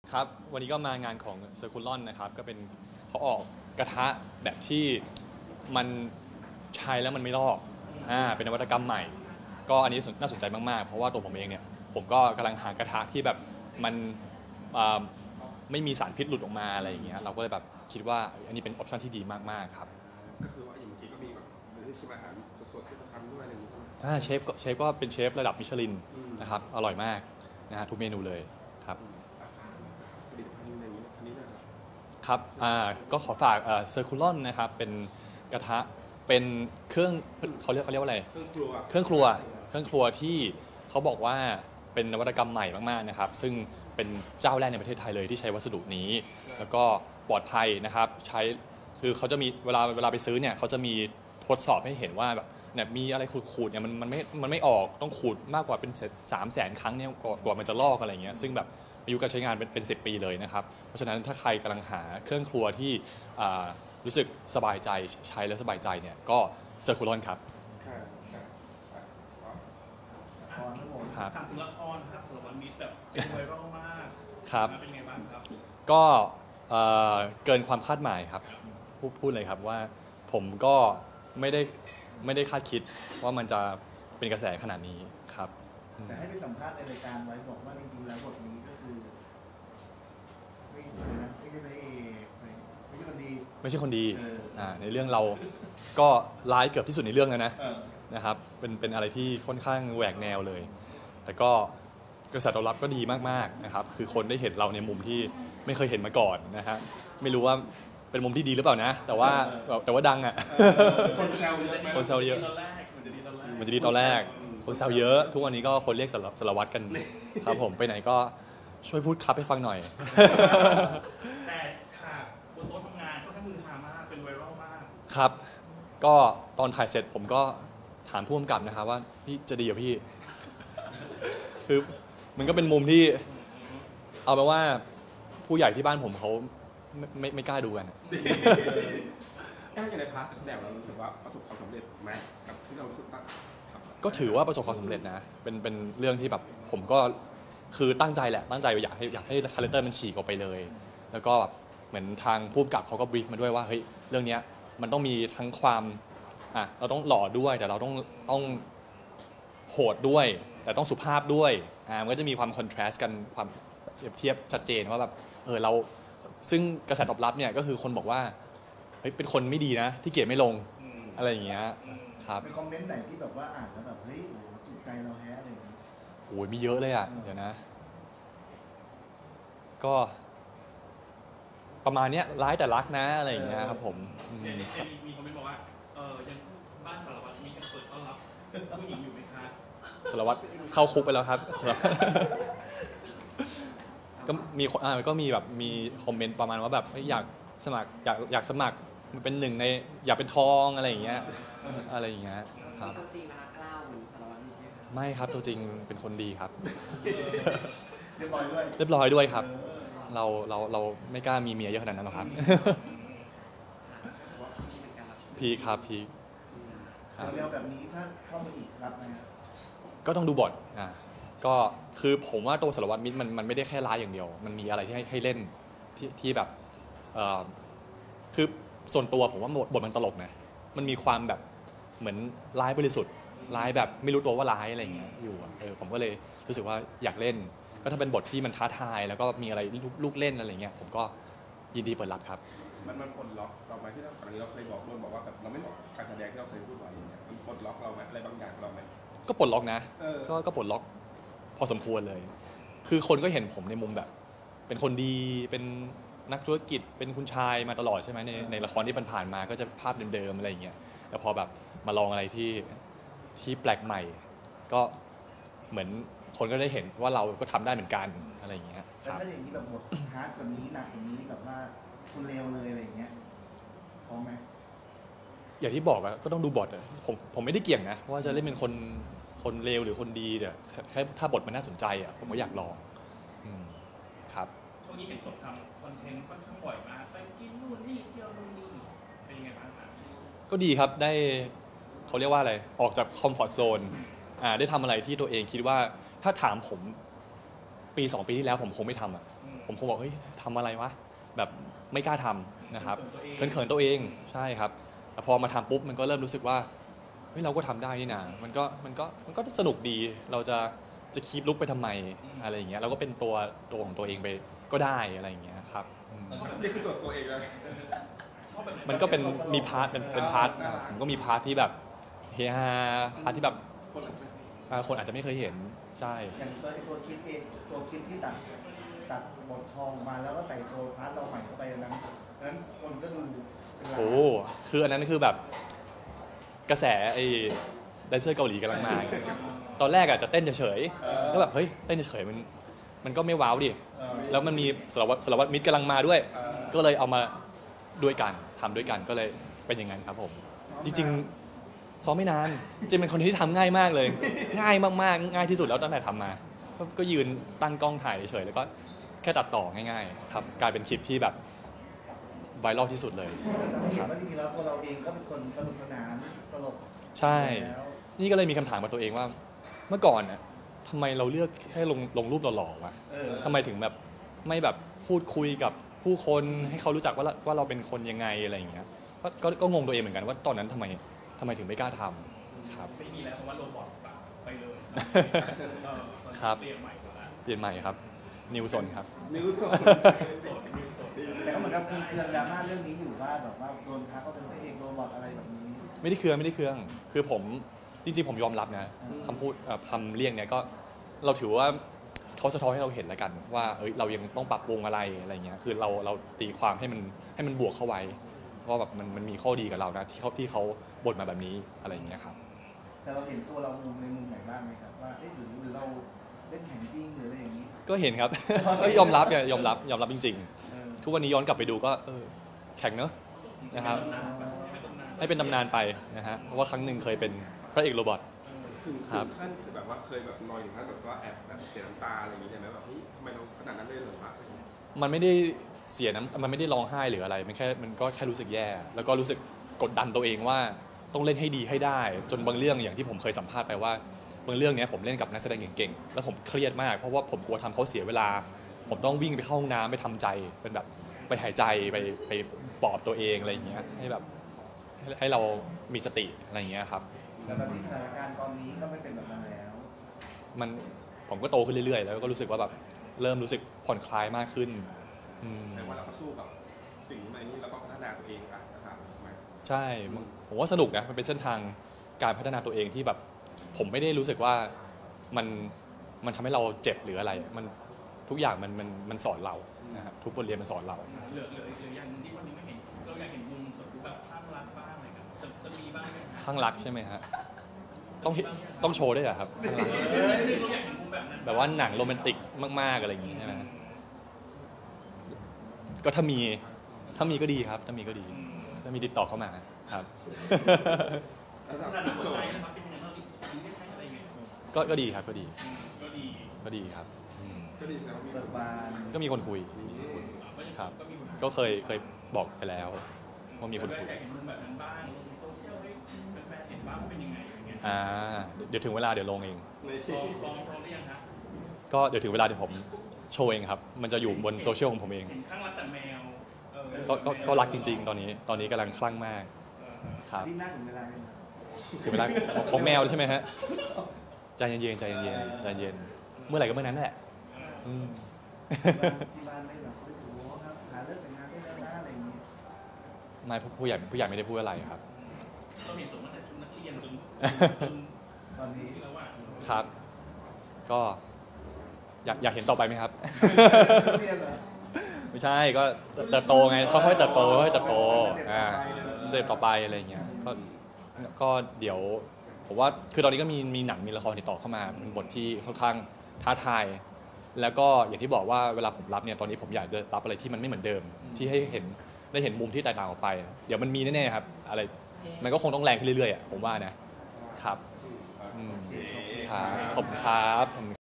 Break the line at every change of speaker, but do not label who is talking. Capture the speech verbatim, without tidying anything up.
ครับวันนี้ก็มางานของเซอร์คูลอนนะครับก็เป็นเขาออกกระทะแบบที่มันใช้แล้วมันไม่ลอกอ่าเป็นนวัตกรรมใหม่ก็อันนี้น่าสนใจมากๆเพราะว่าตัวผมเองเนี่ยผมก็กำลังหากระทะที่แบบมันไม่มีสารพิษหลุดออกมาอะไรอย่างเงี้ยเราก็เลยแบบคิดว่าอันนี้เป็นออปชั่นที่ดีมากๆครับ
ก็คือว่าอย่างเมื่อกี้ก็มีแบบที่ชิมอาหารสดๆที่เขาทำด้วยอะไรอย่างเงี้ย
อ่าเชฟเชฟก็เป็นเชฟระดับมิชลินนะครับอร่อยมากนะฮะทุกเมนูเลยครับ
ผลิตภัณฑ์อะไรอย่างเงี้ยอันนี้นะครับ
ครับอ่าก็ขอฝากเซอร์คูลอนนะครับเป็นกระทะเป็นเครื่องเขาเรียกเขาเรียกว่าอะไร
เครื่องครัว
เครื่องครัวเครื่องครัวที่เขาบอกว่าเป็นนวัตกรรมใหม่มากๆนะครับซึ่งเป็นเจ้าแรกในประเทศไทยเลยที่ใช้วัสดุนี้แล้วก็ปลอดภัยนะครับใช้คือเขาจะมีเวลาเวลาไปซื้อเนี่ยเขาจะมีทดสอบให้เห็นว่าแบบเนี่ยมีอะไรขูดๆเนี่ยมันมันไม่มันไม่ออกต้องขูดมากกว่าเป็นสามแสนครั้งเนี่ยกว่ามันจะลอกอะไรเงี้ยซึ่งแบบอายุการใช้งานเป็นเป็นสิบปีเลยนะครับเพราะฉะนั้นถ้าใครกำลังหาเครื่องครัวที่รู้สึกสบายใจใช้แล้วสบายใจเนี่ยก็เซอร์คูลอนครับ
ถามถึงละครครับสารวัตรมิตรแบบไวรัลมาก
ครับ
เป็นไงบ้างครับ
ก็เกินความคาดหมายครับพูดพูดเลยครับว่าผมก็ไม่ได้ไม่ได้คาดคิดว่ามันจะเป็นกระแสขนาดนี้ครับ
แต่ให้ไปสัมภาษณ์ในรายการไว้บอกว่าจริงๆแล้วบทนี้ก็คือไม่ใช่นะไม่ใช่พระเอกไม่ใช่คนดี
ไม่ใช่คนดีอ่าในเรื่องเราก็ร้ายเกือบที่สุดในเรื่องแล้วนะนะครับเป็นเป็นอะไรที่ค่อนข้างแหวกแนวเลยแต่ก็กระแสตอบรับก็ดีมากๆนะครับคือคนได้เห็นเราในมุมที่ไม่เคยเห็นมาก่อนนะฮะไม่รู้ว่าเป็นมุมที่ดีหรือเปล่านะแต่ว่าแต่ว่าดังอ่ะ
คนแซวเยอะ
คนแซวเยอะมันจะดีตอนแรกคนแซวเยอะทุกวันนี้ก็คนเรียกสารวัตรกันครับผมไปไหนก็ช่วยพูดครับให้ฟังหน่อย
แต่ฉากบนโต๊ะทำงานก็ทั้งมือฮามากเป็นไวรัลมาก
ครับก็ตอนถ่ายเสร็จผมก็ถามผู้กำกับนะครับว่าพี่จะดีกับพี่คือมันก็เป็นมุมที่เอาเป็นว่าผู้ใหญ่ที่บ้านผมเขาไม่ไม่ไม่กล้าดูกัน
ถ้าอย่างในพาร์ทแสดงเรารู้สึกว่าประสบความสำเร็จไหมกับที่เรารู้สึกว่า
ก็ถือว่าประสบความสำเร็จนะเป็นเป็นเรื่องที่แบบผมก็คือตั้งใจแหละตั้งใจอยากให้อยากให้คาแรคเตอร์มันฉีกออกไปเลยแล้วก็เหมือนทางผู้กำกับเขาก็บรีฟมาด้วยว่าเฮ้ยเรื่องนี้มันต้องมีทั้งความอ่ะเราต้องหล่อด้วยแต่เราต้องต้องโหดด้วยแต่ต้องสุภาพด้วยอ่ามันก็จะมีความคอนทราสต์กันความเปรียบเทียบชัดเจนว่าแบบเออเราซึ่งกระแสตอบรับเนี่ยก็คือคนบอกว่าเฮ้ยเป็นคนไม่ดีนะที่เกลียดไม่ลงอะไรอย่างเงี้ยครับ
มีคอมเมนต์ไหนที่แบบว่าอ่านแล้วแบบเฮ้ยโอ้ถูกใจเราแฮะอะไรอย่างเงี้ย
โอ้ยมีเยอะเลยอ่ะเดี๋ยวนะก็ประมาณเนี้ยร้ายแต่รักนะอะไรอย่างเงี้ยครับผม
มีมีคอมเมนต์บอกว่าเออยังบ้านสารวัตรมีการเปิดต้อนรับผู้หญิงอยู่ไหมคะ
สารวัตรเข้าคุกไปแล้วครับก็มีอ่าก็มีแบบมีคอมเมนต์ประมาณว่าแบบอยากสมัครอยากอยากสมัครมันเป็นหนึ่งในอยากเป็นทองอะไรอย่างเงี้ยอะไรอย่างเงี้ยครับ
ตัวจริงนะคะกล้าวเหมือนสารวัตรมิตร
ไม่ครับตัวจริงเป็นคนดีครับ
เรียบร้อยด้วย
เรียบร้อยด้วยครับเราเราเราไม่กล้ามีเมียเยอะขนาดนั้นหรอกครับพีครับพี
เรียวแบบนี้ถ้าเข้ามาอีกรับนะ
ก็ต้องดูบทอ่ะก็คือผมว่าตัวสารวัตรมิตรมันมันไม่ได้แค่ร้ายอย่างเดียวมันมีอะไรที่ให้ให้เล่นที่ที่แบบเอ่อคือส่วนตัวผมว่าบทมันตลกนะมันมีความแบบเหมือนร้ายบริสุทธิ์ร้ายแบบไม่รู้ตัวว่าร้ายอะไรอย่างเงี้ยอยู่เออผมก็เลยรู้สึกว่าอยากเล่นก็ถ้าเป็นบทที่มันท้าทายแล้วก็มีอะไรลูกเล่นอะไรเงี้ยผมก็ยินดีเปิดรับครับ
มันมันปลดล็อกเราไหมที่เราตอนนี้เราเคยบอกโดนบอกว่าแบบเราไม่เหมาะการแสดงที่เราเคยพูดไว้อย่างเงี้ยมันปลดล็อกเราไหมอะไรบางอย่างเราไหม
ก็ปลดล็อกนะก็ก็ปลดล็อกพอสมควรเลยคือคนก็เห็นผมในมุมแบบเป็นคนดีเป็นนักธุรกิจเป็นคุณชายมาตลอดใช่ไหมในในละครที่ผ่านมาก็จะภาพเดิมๆอะไรอย่างเงี้ยแต่พอแบบมาลองอะไรที่ที่แปลกใหม่ก็เหมือนคนก็ได้เห็นว่าเราก็ทำได้เหมือนกันอะไรอย่างเงี้ย
แล้วถ้าอย่างนี้แบบบทฮาร์ดแบบนี้หนักแบบนี้แบบว่าคนเลวเลยอะไรอย่างเงี้ยพร้อมไหม
อย่างที่บอกอะก็ต้องดูบทอะผมผมไม่ได้เกี่ยงนะว่าจะเล่นเป็นคนคนเลวหรือคนดีเดี๋ยวแค่ถ้าบทมันน่าสนใจอะผมก็อยากลองครับ
ช่วงนี้เห็นสดทำคอนเทนต์ค่อนข้างบ่อยมากไปกินนู่นนี่เที่ยวนู่นนี่เป็นยังไงบ้างครับ
ก็ดีครับได้เขาเรียกว่าอะไรออกจากคอมฟอร์ทโซนอ่าได้ทำอะไรที่ตัวเองคิดว่าถ้าถามผมปีสองปีที่แล้วผมคงไม่ทำอ่ะผผมคงบอกเฮ้ยทำอะไรวะแบบไม่กล้าทำนะครับเขินๆตัวเองใช่ครับแต่พอมาทำปุ๊บมันก็เริ่มรู้สึกว่าเฮ้ยเราก็ทำได้นี่นะมันก็มันก็มันก็สนุกดีเราจะจะคีปลุกไปทำไมอะไรอย่างเงี้ยเราก็เป็นตัวตัวของตัวเองไปก็ได้อะไรอย่างเงี้ยครับอืม
นี่คือตัวตัวเองเลย
ชอบแบบไหน
มันก็เป็นมีพาร์ทเป็นเป็นพาร์ทอ่ะผมก็มีพาร์ทที่แบบเฮฮาพาร์ทที่แบบอ่าคนอาจจะไม่เคยเห็นใช่
อย่างตัวไอ้ตัวคลิปเองตัวคลิปที่ตัดตัดบททองมาแล้วก็ใส่ตัวพาร์ทเราใหม่เข้าไปนั้นนั้นคนก็ดูเป็นล้าน
โอ้คืออันนั้นคือแบบกระแสไอ้แดนเซอร์เกาหลีกำลังมาตอนแรกอะจะเต้นเฉยๆก็แบบเฮ้ยเต้นเฉยๆมันมันก็ไม่ว้าวดิแล้วมันมีสารวัตรสารวัตรมิตรกำลังมาด้วย ก็เลยเอามาด้วยกันทำด้วยกันก็เลยเป็นอย่างนั้นครับผมจริงๆซ้อมไม่นานจริงๆเป็นคนที่ทำง่ายมากเลย ง่ายมากๆง่ายที่สุดแล้วตั้งแต่ทำมา ก็ก็ยืนตั้งกล้องถ่ายเฉยๆแล้วก็แค่ตัดต่อง่ายๆครับกลายเป็นคลิปที่แบบไวรัลที่สุดเลย
เราเห็นว่าจริงๆแล้วตัวเราเองก็เป็นคนสนุกสนานตลก
ใช่
แล้ว
นี่ก็เลยมีคำถามกับตัวเองว่า เมื่อก่อนน่ะทำไมเราเลือกให้ลงลงรูปหล่อๆวะ
เออ
ทำไมถึงแบบไม่แบบพูดคุยกับผู้คนให้เขารู้จักว่าเราว่าเราเป็นคนยังไงอะไรอย่างเงี้ยก็ก็ก็งงตัวเองเหมือนกันว่าตอนนั้นทำไมทำไมถึงไม่กล้าทำครับ
ไม่มีแล้วเพราะว่าโรบอทแบบไปเลยเออ
ครับ
เปลี่ยนใหม่หมดแล้ว
เปลี่ยนใหม่ครับ นิวสนครับ
นิวส์
โสดมีโสด
แต่ก็เหมือนกับคือเครื่องดราม่าเรื่องนี้อยู่ว่าแบบว่าโดนทักว่าเป็นพระเอกโรบอทอะไรแบบนี้
ไม่ได้เครื่องไม่ได้เครื่อง คือผมจริงๆผมยอมรับนะ
อืม
คำพูดเอ่อคำเรียกเนี่ยก็เราถือว่าเขาสะท้อนให้เราเห็นแล้วกันว่าเอ้ยเรายังต้องปรับปรุงอะไรอะไรเงี้ยคือเราเราตีความให้มันให้มันบวกเข้าไว้ว่าแบบมันมันมีข้อดีกับเรานะที่เขาที่เขาบ่นมาแบบนี้อะไรอย่างเงี้ยครับ
แต่เราเห็นตัวเรามุมในมุมไหนบ้างไหมครับว่าเอ๊ะหรือหรือเราเล่นแข่งจริงหรืออะไรอย่างนี้
ก็เห็นครับ ก็ยอมรับเนี่ยยอมรับยอมรับจริง
เออ
ๆ ทุกวันนี้ย้อนกลับไปดูก็เออแข่งเนอะนะครับ
ไม่เป็นตำนาน
ให้เป็นตำนานไปนะฮะเพราะว่าครั้งหนึ่งเคยเป็นพระเอกโรบอท
ถึง
ครับ
ขั้นแบบว่าเคยแบบนอยถึงขั้นแบบว่าแอบแบบเสียน้ำตาอะไรอย่างงี้ใช่ไหมแบบเฮ้ยทำไมเราขนาดนั้นเลยเหรอวะ
มันไม่ได้เสียน้ำมันไม่ได้ร้องไห้หรืออะไร มันแค่มันก็แค่รู้สึกแย่ แล้วก็รู้สึกกดดันตัวเองว่าต้องเล่นให้ดีให้ได้ จนบางเรื่องอย่างที่ผมเคยสัมภาษณ์ไปว่าบางเรื่องเนี้ยผมเล่นกับนักแสดงเก่งๆแล้วผมเครียดมากเพราะว่าผมกลัวทำเขาเสียเวลา ผมต้องวิ่งไปเข้าห้องน้ำไปทำใจเป็นแบบไปหายใจไปไปปลอบตัวเองอะไรอย่างเงี้ยให้แบบให้ให้เรามีสติอะไรอย่างเงี้ยครับ
แต่แบบที่สถานการณ์ตอนนี้ก็ไม่เป็นแบบนั้นแล้ว
มันผมก็โตขึ้นเรื่อยๆ แล้วก็รู้สึกว่าแบบเริ่มรู้สึกผ่อนคลายมากขึ้นอืม
แต่ว่าเราก็สู้กับสิ่งใหม่นี้แล้วก็พัฒนาตัวเองอะนะครับไหม
ใช่มันผมว่าสนุกนะมันเป็นเส้นทางการพัฒนาตัวเองที่แบบ ผมไม่ได้รู้สึกว่ามันมันทำให้เราเจ็บหรืออะไร มันทุกอย่างมันมันมันสอนเรานะครับทุกบทเรียนมันสอนเรา
เหลือเหลือเหลืออย่างหนึงที่วันนี้ไม่เห็นเราอยากเห็นมุมสมมติแบบภาพลักษณ์บ้างอะไรกันจะจะมีบ้างไหมคะ
ข้างรักใช่ไหมฮะต้องเห็นต้องโชว์ด้วยเหรอครับข้างรัก
เออคือเราอยากเห็นมุมแบบนั้น
แบบว่าหนังโรแมนติกมากๆอะไรอย่างงี้ใช่ไหมก็ถ้ามีถ้ามีก็ดีครับ ถ้ามีก็ดี
อืม
ถ้ามีติดต่อเข้ามาครับ
แล้ว
ข
เรา
นาดนั้น
โส
หัว
ด
ใจนะครับเป็นยังไงบ้างมีได้ไหมอะไรเงี้ย
ก็ก็ดีครับก็ดี
อืมก็ดี
ก็ดีครับอืม
ก็ดีนะว่ามี
เบิกบาน
ก็มีคนคุย
ก็ยัง
ครับ
ก็มีคน
ก็เคยเคยบอกไปแล้วว่ามีคนคุย
อยากเห็นมุมแบบนั้นบ้างลงโซเชียลให้แฟนๆเห็นบ้างว่าเป็นยังไงอย่างเงี้ย
อ่าเดี๋ยวถึงเวลาเดี๋ยวลงเอง
ใน
ลองลองลองหรือยังคะ
ก็เดี๋ยวถึงเวลาเดี๋ยวผมโชว์เองครับ มันจะอยู่บนโซเชียลของผมเอง
เห็นข้างรักแต่แมวเออ
ก็ก็ก็รักจริง ๆ ตอนนี้ ตอนนี้กำลังคลั่งมาก
เออ
ครับ
ที่หน้าถึงเวลาเนี่ย
ถึงเวลาของของแมวใช่ไหมฮะใจเย็นๆใจเย็นๆใจเย็นเมื่อไหร่ก็เมื่อนั้นแหละอืม
ที่บ้านไม่แบบไม่ถือว่าครับหาเลิกแต่งงานได้แล้วนะอะไรอย่างนี้
ไม่ผู้ผู้ใหญ่ผู้ใหญ่ไม่ได้พูดอะไรครับ
เราเห็นสมมติแต่ชุดนักเรียนจนจน
ตอนนี้
ที่แล้วว่า
ครับ ก็อยากอยากเห็นต่อไปไหมครับ
เรียนเหรอ
ไม่ใช่ก็เติบโตไงค่อยๆเติบโตค่อยๆเติบโตอ่าสเต็ปต่อไปอะไรอย่างเงี้ยก็ก็เดี๋ยวผมว่าคือตอนนี้ก็มีมีหนังมีละครติดต่อเข้ามาเป็นบทที่ค่อนข้างท้าทาย แล้วก็อย่างที่บอกว่าเวลาผมรับเนี่ยตอนนี้ผมอยากจะรับอะไรที่มันไม่เหมือนเดิม ที่ให้เห็นได้เห็นมุมที่แตกต่างออกไป เดี๋ยวมันมีแน่ๆครับ อะไรมันก็คงต้องแรงขึ้นเรื่อยๆอ่ะผมว่านะครับอืมครับขอบคุณครับ